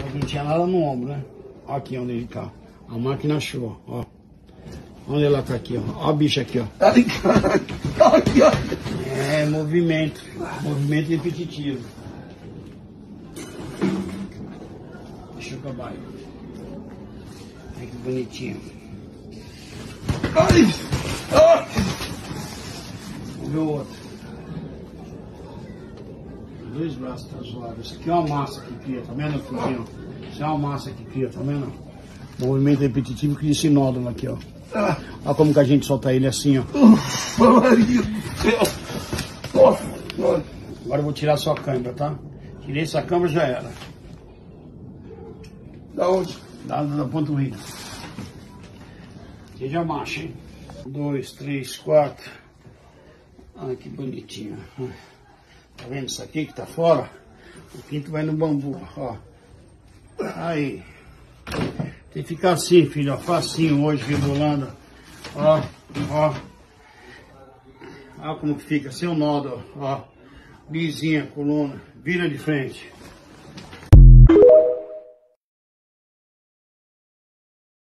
Não tinha nada no ombro, né? Olha aqui onde ele tá. A máquina achou, ó. Onde ela tá aqui, ó. Ó a bicha aqui, ó. Ai, caralho. Aqui, ó. É, movimento. Movimento repetitivo. Deixa eu acabar aí. Ai, que bonitinho. Ai. Ai. Vamos ver o outro. Os dois braços tá zoado. Isso aqui é uma massa que cria, tá vendo, Fudinho? Isso é uma massa que cria, tá vendo? Movimento repetitivo que esse nódulo aqui, ó. Olha como que a gente solta ele assim, ó. Maria do céu. Nossa. Agora eu vou tirar só a câmera, tá? Tirei essa câmera, já era. Da onde? Da panturrilha. Seja macho, hein? 1, 2, 3, 4. Ai, que bonitinho. Tá vendo isso aqui que tá fora? O quinto vai no bambu, ó. Aí. Tem que ficar assim, filho, ó. Facinho hoje, rebolando. Ó, ó. Olha como que fica, sem o nódo, ó. Lisinha a coluna. Vira de frente.